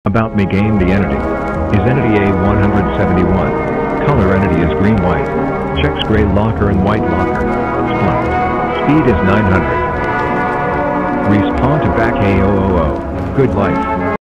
About me game the entity. Is entity A171. Color entity is green-white. Checks gray locker and white locker. Splunk. Speed is 900. Respawn to back A000. Good life.